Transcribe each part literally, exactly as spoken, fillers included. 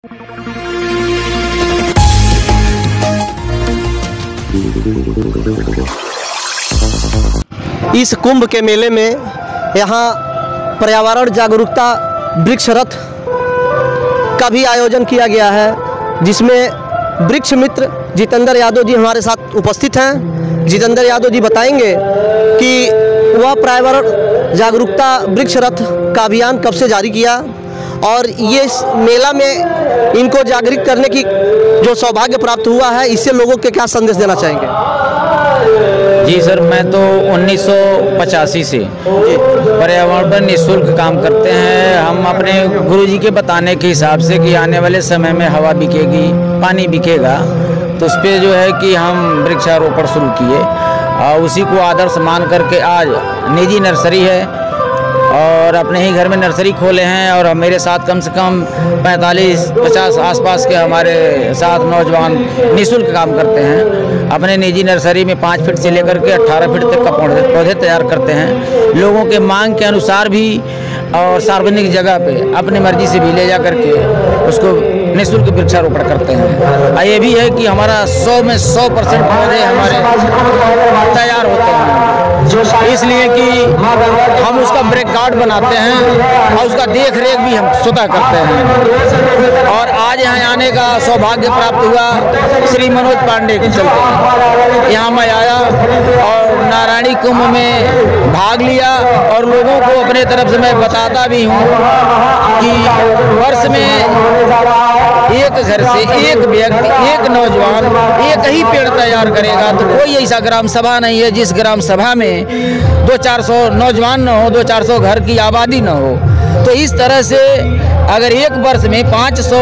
इस कुंभ के मेले में यहाँ पर्यावरण जागरूकता वृक्ष रथ का भी आयोजन किया गया है, जिसमें वृक्ष मित्र जितेंद्र यादव जी हमारे साथ उपस्थित हैं। जितेंद्र यादव जी बताएंगे कि वह पर्यावरण जागरूकता वृक्ष रथ का अभियान कब से जारी किया और ये मेला में इनको जागरूक करने की जो सौभाग्य प्राप्त हुआ है, इससे लोगों के क्या संदेश देना चाहेंगे? जी सर, मैं तो उन्नीस सौ पचासी से पर्यावरण पर निःशुल्क काम करते हैं। हम अपने गुरुजी के बताने के हिसाब से कि आने वाले समय में हवा बिकेगी, पानी बिकेगा, तो उस पर जो है कि हम वृक्षारोपण शुरू किए और उसी को आदर्श मान करके आज निजी नर्सरी है और अपने ही घर में नर्सरी खोले हैं। और मेरे साथ कम से कम पैंतालीस पचास आसपास के हमारे साथ नौजवान निःशुल्क काम करते हैं। अपने निजी नर्सरी में पाँच फीट से लेकर के अट्ठारह फीट तक का पौधे पौधे तैयार करते हैं। लोगों के मांग के अनुसार भी और सार्वजनिक जगह पे अपनी मर्जी से भी ले जा करके उसको निःशुल्क वृक्षारोपण करते हैं। और ये भी है कि हमारा सौ में सौ परसेंट पौधे हमारे तैयार होते हैं, इसलिए कि हम उसका ब्रेक गार्ड बनाते हैं और उसका देख रेख भी हम स्वतः करते हैं। और आज यहाँ आने का सौभाग्य प्राप्त हुआ श्री मनोज पांडे के चलते। यहाँ मैं आया और नारायणी कुंभ में भाग लिया और लोगों को अपने तरफ से मैं बताता भी हूँ कि वर्ष में एक घर से एक व्यक्ति, एक नौजवान एक ही पेड़ तैयार करेगा तो कोई ऐसा ग्राम सभा नहीं है जिस ग्राम सभा में दो चार सौ नौजवान न हो, दो चार सौ घर की आबादी न हो। तो इस तरह से अगर एक वर्ष में पाँच सौ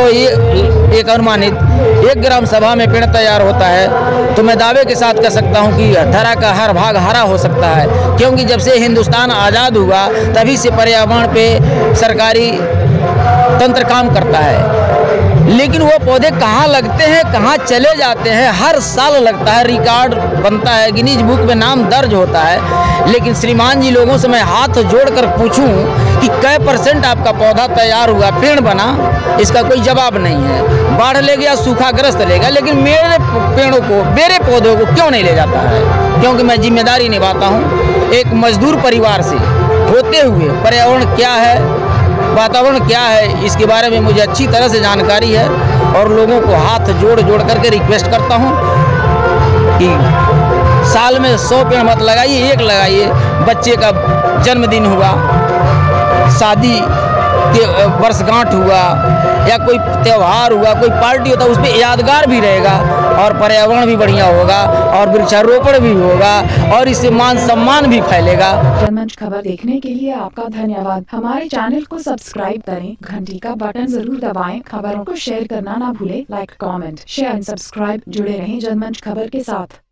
एक अनुमानित एक ग्राम सभा में पेड़ तैयार होता है तो मैं दावे के साथ कह सकता हूं कि धरा का हर भाग हरा हो सकता है, क्योंकि जब से हिंदुस्तान आज़ाद हुआ तभी से पर्यावरण पे सरकारी तंत्र काम करता है। लेकिन वो पौधे कहाँ लगते हैं, कहाँ चले जाते हैं, हर साल लगता है, रिकॉर्ड बनता है, गिनीज बुक में नाम दर्ज होता है। लेकिन श्रीमान जी लोगों से मैं हाथ जोड़कर पूछूं कि कै परसेंट आपका पौधा तैयार हुआ, पेड़ बना, इसका कोई जवाब नहीं है। बाढ़ ले गया, सूखाग्रस्त ले गया, लेकिन मेरे पेड़ों को, मेरे पौधों को क्यों नहीं ले जाता है? क्योंकि मैं जिम्मेदारी निभाता हूँ एक मजदूर परिवार से होते हुए। पर्यावरण क्या है, वातावरण क्या है, इसके बारे में मुझे अच्छी तरह से जानकारी है और लोगों को हाथ जोड़ जोड़ करके रिक्वेस्ट करता हूं कि साल में सौ पेड़ मत लगाइए, एक लगाइए। बच्चे का जन्मदिन हुआ, शादी के वर्षगांठ हुआ या कोई त्यौहार हुआ, कोई पार्टी होता है, उस पर यादगार भी रहेगा और पर्यावरण भी बढ़िया होगा और वृक्षारोपण भी होगा और इससे मान सम्मान भी फैलेगा। जनमंच खबर देखने के लिए आपका धन्यवाद। हमारे चैनल को सब्सक्राइब करें, घंटी का बटन जरूर दबाएं, खबरों को शेयर करना ना भूलें। Like, comment, share and subscribe. जुड़े रहें जनमंच खबर के साथ।